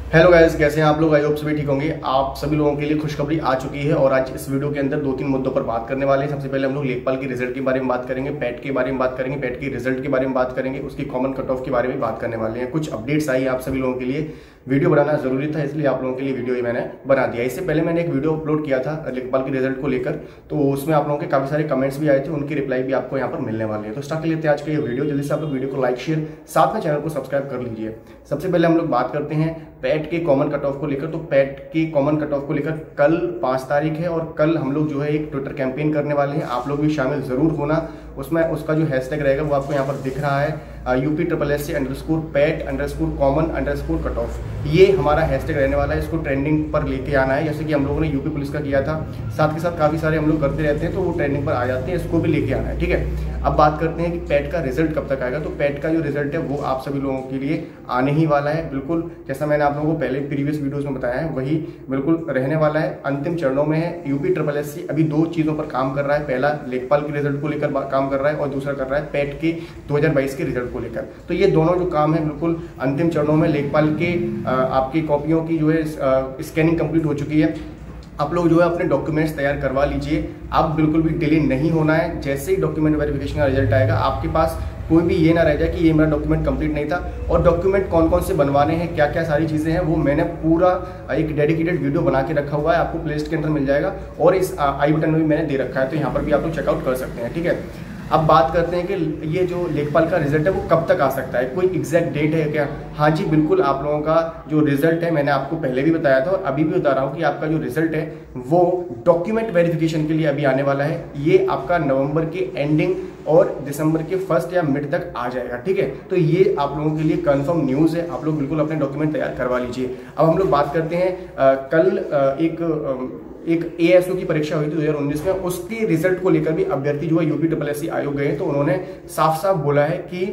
Hello guys, कैसे हैं आप लोग। आई होप सभी ठीक होंगे। आप सभी लोगों के लिए खुशखबरी आ चुकी है और आज इस वीडियो के अंदर दो तीन मुद्दों पर बात करने वाले हैं। सबसे पहले हम लोग लेखपाल के रिजल्ट के बारे में बात करेंगे, पैट के बारे में बात करेंगे, पैट के रिजल्ट के बारे में बात करेंगे, उसकी कॉमन कट ऑफ के बारे में बात करने वाले हैं। कुछ अपडेट्स आई आप सभी लोगों के लिए, वीडियो बनाना जरूरी था इसलिए आप लोगों के लिए वीडियो ही मैंने बना दिया। इससे पहले मैंने एक वीडियो अपलोड किया था लेखपाल के रिजल्ट को लेकर, तो उसमें आप लोगों के काफी सारे कमेंट्स भी आए थे, उनकी रिप्लाई भी आपको यहाँ पर मिलने वाले हैं। तो स्टार्ट कर लेते हैं आज का ये वीडियो। जल्दी से आप लोग वीडियो को लाइक शेयर साथ में चैनल को सब्सक्राइब कर लीजिए। सबसे पहले हम लोग बात करते हैं पैट के कॉमन कट ऑफ को लेकर। तो पैट के कॉमन कट ऑफ को लेकर कल 5 तारीख है और कल हम लोग जो है एक ट्विटर कैंपेन करने वाले हैं। आप लोग भी शामिल जरूर होना। उसमें उसका जो हैशटैग रहेगा वो आपको यहाँ पर दिख रहा है, UP_SC_PAT_common_cut_off। ये हमारा हैशटैग रहने वाला है। इसको ट्रेंडिंग पर लेके आना है, जैसे कि हम लोगों ने यूपी पुलिस का किया था। साथ के साथ काफी सारे हम लोग करते रहते हैं तो वो ट्रेंडिंग पर आ जाते हैं, इसको भी लेके आना है। ठीक है, अब बात करते हैं कि पैट का रिजल्ट कब तक आएगा। तो पैट का जो रिजल्ट है वो आप सभी लोगों के लिए आने ही वाला है। बिल्कुल जैसा मैंने आप लोगों को पहले प्रीवियस वीडियोस में बताया है वही बिल्कुल रहने वाला है। अंतिम चरणों में है। UP_SC अभी 2 चीजों पर काम कर रहा है। पहला लेखपाल के रिजल्ट को लेकर काम कर रहा है और दूसरा कर रहा है पैट के 2022 के रिजल्ट को लेकर। तो ये दोनों जो काम है बिल्कुल अंतिम चरणों में। लेखपाल के आपकी कॉपियों की जो है स्कैनिंग कंप्लीट हो चुकी है। आप लोग जो है अपने डॉक्यूमेंट्स तैयार करवा लीजिए। आप बिल्कुल भी डिले नहीं होना है। जैसे ही डॉक्यूमेंट वेरिफिकेशन का रिजल्ट आएगा आपके पास कोई भी ये ना रह जाए कि ये मेरा डॉक्यूमेंट कंप्लीट नहीं था। और डॉक्यूमेंट कौन कौन से बनवाने हैं, क्या क्या सारी चीज़ें हैं, वो मैंने पूरा एक डेडिकेटेड वीडियो बना के रखा हुआ है। आपको प्लेलिस्ट के अंदर मिल जाएगा और इस आई बटन में भी मैंने दे रखा है, तो यहाँ पर भी आप लोग चेकआउट कर सकते हैं। ठीक है, अब बात करते हैं कि ये जो लेखपाल का रिजल्ट है वो कब तक आ सकता है, कोई एग्जैक्ट डेट है क्या। हाँ जी बिल्कुल, आप लोगों का जो रिजल्ट है मैंने आपको पहले भी बताया था और अभी भी बता रहा हूँ कि आपका जो रिजल्ट है वो डॉक्यूमेंट वेरिफिकेशन के लिए अभी आने वाला है। ये आपका नवंबर के एंडिंग और दिसंबर के फर्स्ट या मिड तक आ जाएगा। ठीक है, तो ये आप लोगों के लिए कंफर्म न्यूज़ है। आप लोग बिल्कुल अपने डॉक्यूमेंट तैयार करवा लीजिए। अब हम लोग बात करते हैं कल एक ASO की परीक्षा हुई थी 2019 में, उसके रिजल्ट को लेकर भी अभ्यर्थी जो है UP_SC आयोग गए तो उन्होंने साफ साफ बोला है कि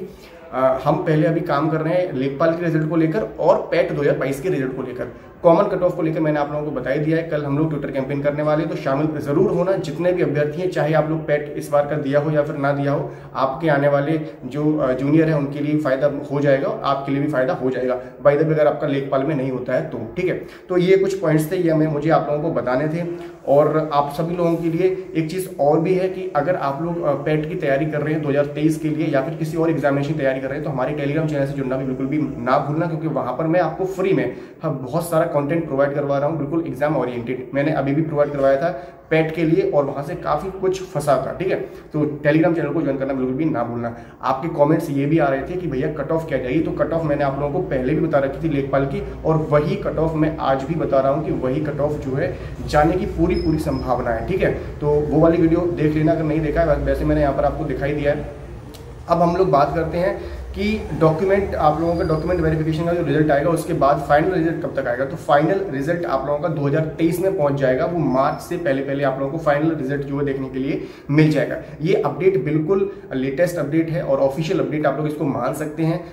हम पहले अभी काम कर रहे हैं लेखपाल के रिजल्ट को लेकर और पैट 2022 के रिजल्ट को लेकर। कॉमन कट ऑफ को लेकर मैंने आप लोगों को बता ही दिया है। कल हम लोग ट्विटर कैंपेन करने वाले, तो शामिल जरूर होना। जितने भी अभ्यर्थी हैं, चाहे आप लोग पैट इस बार का दिया हो या फिर ना दिया हो, आपके आने वाले जो जूनियर है उनके लिए फायदा हो जाएगा और आपके लिए भी फायदा हो जाएगा। बाय द वे अगर आपका लेखपाल में नहीं होता है तो। ठीक है, तो ये कुछ पॉइंट्स थे, ये मुझे आप लोगों को बताने थे। और आप सभी लोगों के लिए एक चीज और भी है कि अगर आप लोग पैट की तैयारी कर रहे हैं 2023 के लिए या फिर किसी और एग्जामिनेशन तैयारी कर रहे हैं तो हमारे टेलीग्राम चैनल से जुड़ना भी बिल्कुल भी ना भूलना, क्योंकि वहां पर मैं आपको फ्री में बहुत सारा कंटेंट प्रोवाइड करवा रहा हूँ, बिल्कुल एग्जाम ओरिएंटेड। मैंने अभी भी प्रोवाइड करवाया था पैट के लिए और वहां से काफी कुछ फंसा था। ठीक है, तो टेलीग्राम चैनल को ज्वाइन करना बिल्कुल भी ना भूलना। आपके कमेंट्स ये भी आ रहे थे कि भैया कट ऑफ क्या जाएगी, तो कट ऑफ मैंने आप लोगों को पहले भी बता रखी थी लेखपाल की, और वही कट ऑफ मैं आज भी बता रहा हूँ कि वही कट ऑफ जो है जाने की पूरी संभावना है। ठीक है, तो वो वाली वीडियो देख लेना अगर नहीं देखा है, वैसे मैंने यहाँ पर आपको दिखाई दिया है। अब हम लोग बात करते हैं कि डॉक्यूमेंट, आप लोगों का डॉक्यूमेंट वेरिफिकेशन का जो रिजल्ट आएगा उसके बाद फाइनल रिजल्ट कब तक आएगा। तो फाइनल रिजल्ट आप लोगों का 2023 में पहुंच जाएगा। वो मार्च से पहले आप लोगों को फाइनल रिजल्ट जो है देखने के लिए मिल जाएगा। ये अपडेट बिल्कुल लेटेस्ट अपडेट है और ऑफिशियल अपडेट, आप लोग इसको मान सकते हैं।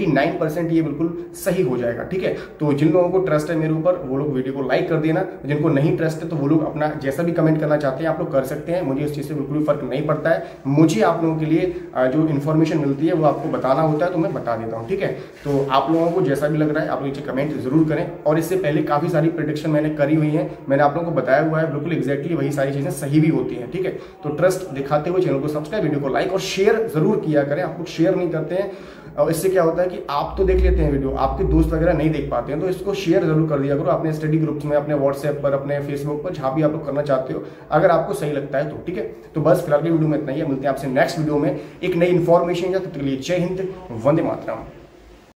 99% ये बिल्कुल सही हो जाएगा। ठीक है, तो जिन लोगों को ट्रस्ट है मेरे ऊपर वो लोग वीडियो को लाइक कर देना, जिनको नहीं ट्रस्ट है तो वो लोग अपना जैसा भी कमेंट करना चाहते हैं आप लोग कर सकते हैं। मुझे इस चीज़ से बिल्कुल भी फर्क नहीं पड़ता है। मुझे आप लोगों के लिए जो इन्फॉर्मेशन मिलती है वो आपको बताना होता है, तो मैं बता देता हूँ। ठीक है, तो आप लोगों को जैसा भी लग रहा है आप लोग नीचे कमेंट जरूर करें। और इससे पहले काफी सारी प्रेडिक्शन मैंने करी हुई है, मैंने आप लोगों को बताया हुआ है, बिल्कुल एग्जैक्टली वही सारी चीजें सही भी होती हैं। ठीक है, तो ट्रस्ट दिखाते हुए चैनल को सब्सक्राइब, वीडियो को लाइक और शेयर जरूर किया करें। आप लोग शेयर नहीं करते हैं और इससे क्या होता है कि आप तो देख लेते हैं वीडियो, आपके दोस्त वगैरह नहीं देख पाते हैं, तो इसको शेयर जरूर कर दिया करो अपने स्टडी ग्रुप्स में, अपने व्हाट्सएप पर, अपने फेसबुक पर, जहां भी आप लोग करना चाहते हो, अगर आपको सही लगता है तो। ठीक है, तो बस फिलहाल की वीडियो में इतना ही है। मिलते हैं आपसे नेक्स्ट वीडियो में एक नई इन्फॉर्मेशन। तब तक के लिए जय हिंद, वंदे मातरम।